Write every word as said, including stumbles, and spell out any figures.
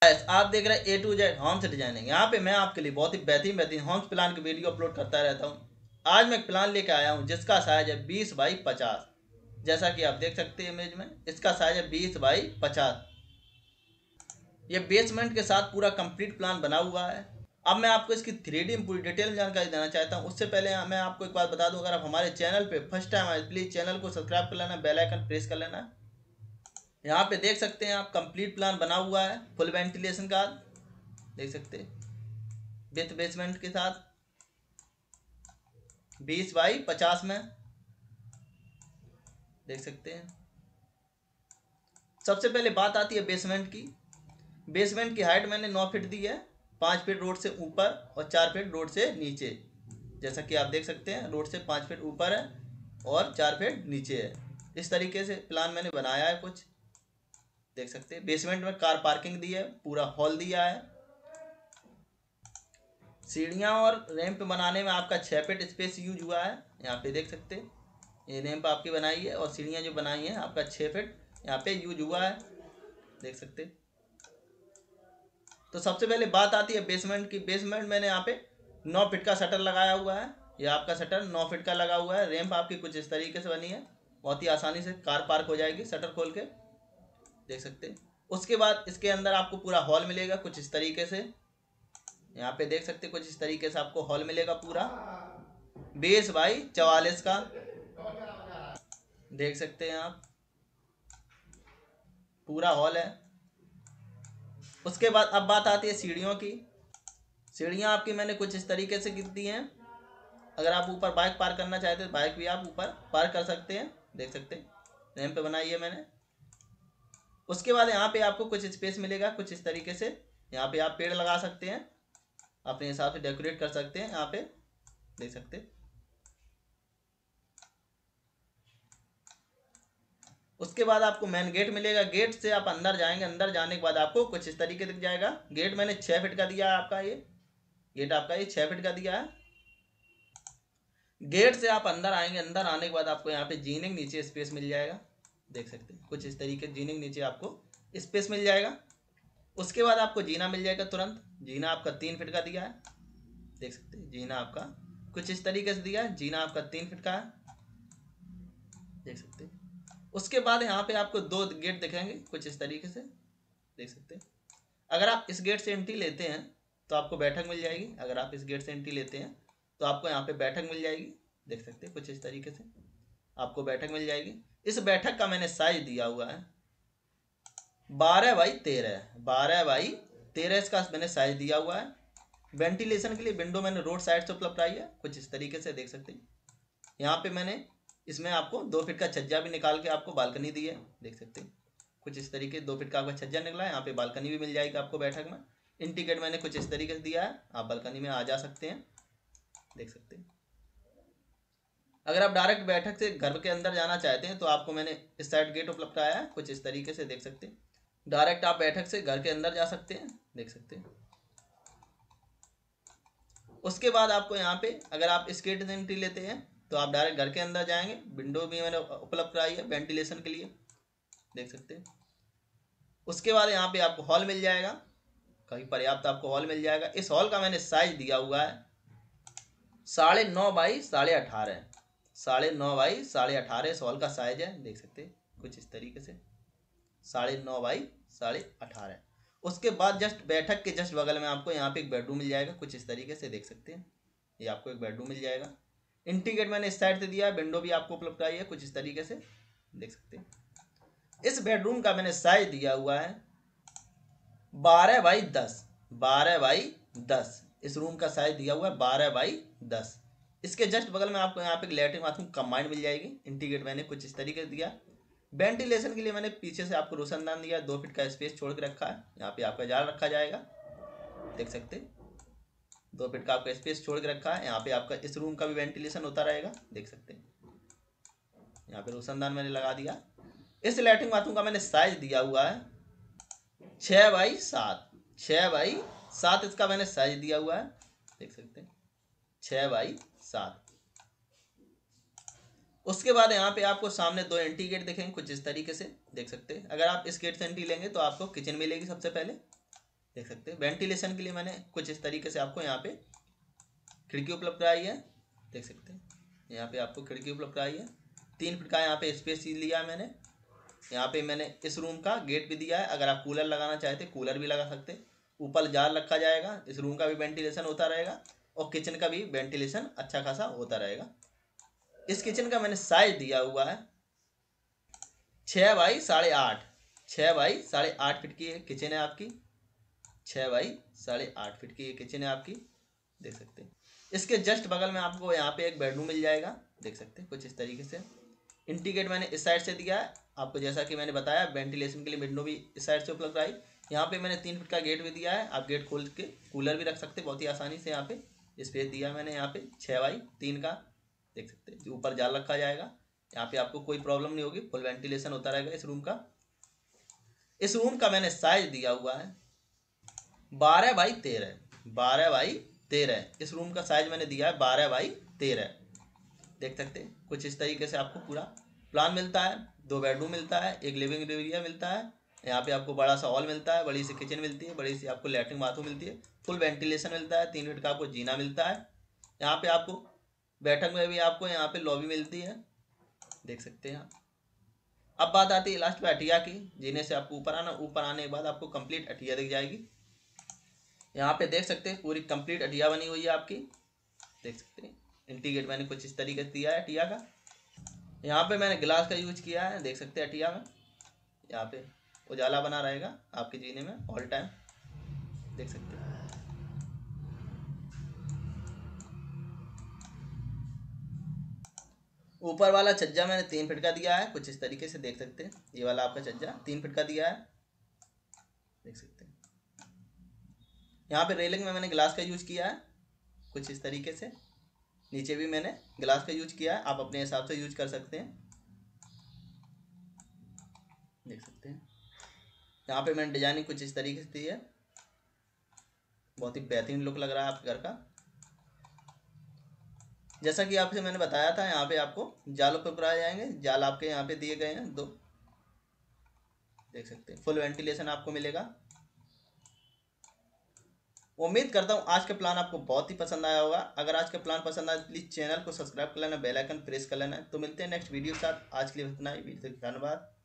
Guys, आप देख रहे हैं A to Z homes designing. यहाँ पे मैं आपके लिए बहुत ही बेहतरीन बेहतरीन होम्स प्लान की वीडियो अपलोड करता रहता हूँ। आज मैं एक प्लान लेके आया हूँ जिसका साइज है बीस बाई पचास। जैसा कि आप देख सकते हैं इमेज में, इसका साइज है बीस बाई पचास। ये बेसमेंट के साथ पूरा कंप्लीट प्लान बना हुआ है। अब मैं आपको इसकी थ्री डी पूरी डिटेल में जानकारी देना चाहता हूँ। उससे पहले मैं आपको एक बात बता दूँ, अगर आप हमारे चैनल पे फर्स्ट टाइम आए प्लीज़ चैनल को सब्सक्राइब कर लेना, बेल आइकन प्रेस कर लेना। यहाँ पे देख सकते हैं आप कंप्लीट प्लान बना हुआ है फुल वेंटिलेशन का, देख सकते हैं विथ बेसमेंट के साथ बीस बाई पचास में, देख सकते हैं। सबसे पहले बात आती है बेसमेंट की। बेसमेंट की हाइट मैंने नौ फीट दी है, पाँच फीट रोड से ऊपर और चार फीट रोड से नीचे। जैसा कि आप देख सकते हैं रोड से पाँच फीट ऊपर है और चार फीट नीचे है। इस तरीके से प्लान मैंने बनाया है कुछ, देख सकते हैं। बेसमेंट में कार पार्किंग दी है, पूरा हॉल दिया है। सीढ़ियाँ और रैंप बनाने में आपका छः फीट स्पेस यूज हुआ है, यहाँ पे देख सकते हैं। ये रैंप आपकी बनाई है और सीढ़ियाँ जो बनाई हैं आपका छः फीट यहाँ पे यूज हुआ है, देख सकते हैं। तो सबसे पहले बात आती है बेसमेंट की। बेसमेंट मैंने यहाँ पे नौ फीट का शटर लगाया हुआ है। ये आपका शटर नौ फीट का लगा हुआ है। रैंप आपकी कुछ इस तरीके से बनी है, बहुत ही आसानी से कार पार्क हो जाएगी शटर खोल के, देख सकते हैं। उसके बाद इसके अंदर आपको पूरा हॉल मिलेगा कुछ इस तरीके से, यहाँ पे देख सकते हैं। कुछ इस तरीके से आपको हॉल मिलेगा पूरा बीस बाई चवालीस का, देख सकते हैं आप, पूरा हॉल है। उसके बाद अब बात आती है सीढ़ियों की। सीढ़ियाँ आपकी मैंने कुछ इस तरीके से दी हैं। अगर आप ऊपर बाइक पार्क करना चाहते हैं बाइक भी आप ऊपर पार्क कर सकते हैं, देख सकते हैं। रैंप पे बनाई है मैंने। उसके बाद यहाँ पे आपको कुछ स्पेस मिलेगा कुछ इस तरीके से। यहाँ पे आप पेड़ लगा सकते हैं, अपने हिसाब से डेकोरेट कर सकते हैं, यहाँ पे देख सकते हैं। उसके बाद आपको मेन गेट मिलेगा। गेट से आप अंदर जाएंगे, अंदर जाने के बाद आपको कुछ इस तरीके दिख जाएगा। गेट मैंने छः फीट का दिया है आपका, ये गेट आपका ये छः फीट का दिया है। गेट से आप अंदर आएंगे, अंदर आने के बाद आपको यहाँ पे जीनिंग नीचे स्पेस मिल जाएगा, देख सकते हैं। कुछ इस तरीके जीनिंग नीचे आपको स्पेस मिल जाएगा। उसके बाद आपको जीना मिल जाएगा तुरंत। जीना आपका तीन फीट का दिया है, देख सकते हैं। जीना आपका कुछ इस तरीके से दिया है, जीना आपका तीन फीट का है, देख सकते हैं। उसके बाद यहाँ पे आपको दो गेट दिखेंगे कुछ इस तरीके से, देख सकते हैं। अगर आप इस गेट से एंट्री लेते हैं तो आपको बैठक मिल जाएगी। अगर आप इस गेट से एंट्री लेते हैं तो आपको यहाँ पे बैठक मिल जाएगी, देख सकते हैं। कुछ इस तरीके से आपको बैठक मिल जाएगी। इस बैठक का मैंने साइज दिया हुआ है बारह बाई तेरह, बारह बाई तेरह इसका मैंने साइज दिया हुआ है। वेंटिलेशन के लिए विंडो मैंने रोड साइड से उपलब्ध आई है, कुछ इस तरीके से देख सकते हैं। यहाँ पे मैंने इसमें आपको दो फीट का छज्जा भी निकाल के आपको बालकनी दी है, देख सकते हैं। कुछ इस तरीके दो फीट का आपका छज्जा निकला है, यहाँ पे बालकनी भी मिल जाएगी आपको बैठक में। इंडिकेट मैंने कुछ इस तरीके से दिया है, आप बालकनी में आ जा सकते हैं, देख सकते हैं। अगर आप डायरेक्ट बैठक से घर के अंदर जाना चाहते हैं तो आपको मैंने इस साइड गेट उपलब्ध कराया है, कुछ इस तरीके से देख सकते हैं। डायरेक्ट आप बैठक से घर के अंदर जा सकते हैं, देख सकते हैं। उसके बाद आपको यहाँ पे अगर आप इस गेट से एंट्री लेते हैं तो आप डायरेक्ट घर के अंदर जाएंगे। विंडो भी मैंने उपलब्ध कराई है वेंटिलेशन के लिए, देख सकते हैं। उसके बाद यहाँ पे आपको हॉल मिल जाएगा, कहीं पर्याप्त आपको हॉल मिल जाएगा। इस हॉल का मैंने साइज दिया हुआ है साढ़े नौ बाई साढ़े अठारह, साढ़े नौ बाई साढ़े अठारह इस हॉल का साइज है, देख सकते हैं। कुछ इस तरीके से साढ़े नौ बाई साढ़े अठारह। उसके बाद जस्ट बैठक के जस्ट बगल में आपको यहाँ पे एक बेडरूम मिल जाएगा, कुछ इस तरीके से देख सकते हैं। ये आपको एक बेडरूम मिल जाएगा। इंटीग्रेट मैंने इस साइड से दिया है, विंडो भी आपको उपलब्ध कराई है, कुछ इस तरीके से देख सकते हैं। इस बेडरूम का मैंने साइज दिया हुआ है बारह बाई दस, बारह बाई दस इस रूम का साइज दिया हुआ है बारह बाई दस। इसके जस्ट बगल में आपको यहाँ पे लेटरिन बाथरूम कंबाइंड मिल जाएगी। इंटीग्रेट मैंने कुछ इस तरीके से दिया। वेंटिलेशन के लिए मैंने पीछे से आपको रोशनदान दिया, दो फीट का स्पेस छोड़ के रखा है। यहाँ पे आपका जाल रखा जाएगा, देख सकते हैं। दो फीट का आपका स्पेस छोड़ के रखा है। यहाँ पे आपका इस रूम का भी वेंटिलेशन होता रहेगा, देख सकते हैं। यहाँ पे रोशनदान मैंने लगा दिया। इस लैट्रिन बाथरूम का मैंने साइज दिया हुआ है छः बाई सात, छः बाई सात इसका मैंने साइज दिया हुआ है, देख सकते हैं। छः बाई सात। उसके बाद यहाँ पे आपको सामने दो एंट्री गेट दिखेंगे, कुछ इस तरीके से देख सकते हैं। अगर आप इस गेट से एंट्री लेंगे तो आपको किचन मिलेगी सबसे पहले, देख सकते हैं। वेंटिलेशन के लिए मैंने कुछ इस तरीके से आपको यहाँ पे खिड़की उपलब्ध कराई है, देख सकते हैं। यहाँ पे आपको खिड़की उपलब्ध कराई है, तीन फीट का यहाँ पे स्पेस लिया है मैंने। यहाँ पे मैंने इस रूम का गेट भी दिया है, अगर आप कूलर लगाना चाहते कूलर भी लगा सकते। ऊपर जाल रखा जाएगा, इस रूम का भी वेंटिलेशन होता रहेगा और किचन का भी वेंटिलेशन अच्छा खासा होता रहेगा। इस किचन का मैंने साइज दिया हुआ है छः बाई साढ़े आठ छः बाई साढ़े आठ फीट की ये किचन है आपकी। छः बाई साढ़े आठ फीट की ये किचन है आपकी, देख सकते हैं। इसके जस्ट बगल में आपको यहाँ पे एक बेडरूम मिल जाएगा, देख सकते हैं कुछ इस तरीके से। इंटीग्रेट मैंने इस साइड से दिया है आपको, जैसा कि मैंने बताया वेंटिलेशन के लिए विंडो भी इस साइड से उपलब्ध आई। यहाँ पे मैंने तीन फीट का गेट भी दिया है, आप गेट खोल के कूलर भी रख सकते बहुत ही आसानी से। यहाँ पे स्पेस दिया है मैंने यहाँ पे छः बाई तीन का, देख सकते हैं। ऊपर जाल रखा जाएगा, यहाँ पे आपको कोई प्रॉब्लम नहीं होगी, फुल वेंटिलेशन होता रहेगा इस रूम का। इस रूम का मैंने साइज दिया हुआ है बारह बाई तेरह बारह बाई तेरह इस रूम का साइज मैंने दिया है बारह बाई तेरह, देख सकते हैं। कुछ इस तरीके से आपको पूरा प्लान मिलता है। दो बेडरूम मिलता है, एक लिविंग एरिया मिलता है, यहाँ पे आपको बड़ा सा हॉल मिलता है, बड़ी सी किचन मिलती है, बड़ी सी आपको लैट्रिन बाथरूम मिलती है, फुल वेंटिलेशन मिलता है, तीन फीट का आपको जीना मिलता है। यहाँ पे आपको बैठक में भी आपको यहाँ पे लॉबी मिलती है, देख सकते हैं आप। अब बात आती है लास्ट पे अटिया की, जीने से आपको ऊपर आना, ऊपर आने के बाद आपको कंप्लीट अटिया दिख जाएगी। यहाँ पे देख सकते हैं पूरी कंप्लीट अटिया बनी हुई है आपकी, देख सकते हैं। इंटीग्रेट मैंने कुछ इस तरीके से दिया है अटिया का। यहाँ पे मैंने गिलास का यूज किया है, देख सकते हैं अटिया में। यहाँ पे उजाला बना रहेगा आपके जीने में ऑल टाइम, देख सकते हैं। ऊपर वाला छज्जा मैंने तीन फीट का दिया है, कुछ इस तरीके से देख सकते हैं। ये वाला आपका छज्जा तीन फीट का दिया है, देख सकते हैं। यहाँ पे रेलिंग में मैंने ग्लास का यूज किया है कुछ इस तरीके से। नीचे भी मैंने ग्लास का यूज किया है, आप अपने हिसाब से यूज कर सकते हैं, देख सकते हैं। यहाँ पे मैंने डिजाइनिंग कुछ इस तरीके से दी है, बहुत ही बेहतरीन लुक लग रहा है आपके घर का। जैसा कि आपसे मैंने बताया था, यहाँ पे आपको जाल ऊपर कराए जाएंगे, जाल आपके यहाँ पे दिए गए हैं दो, देख सकते हैं। फुल वेंटिलेशन आपको मिलेगा। उम्मीद करता हूँ आज का प्लान आपको बहुत ही पसंद आया होगा। अगर आज का प्लान पसंद आया प्लीज़ चैनल को सब्सक्राइब कर लेना, बेल आइकन प्रेस कर लेना। तो मिलते हैं नेक्स्ट वीडियो के साथ। आज के लिए इतना ही, धन्यवाद।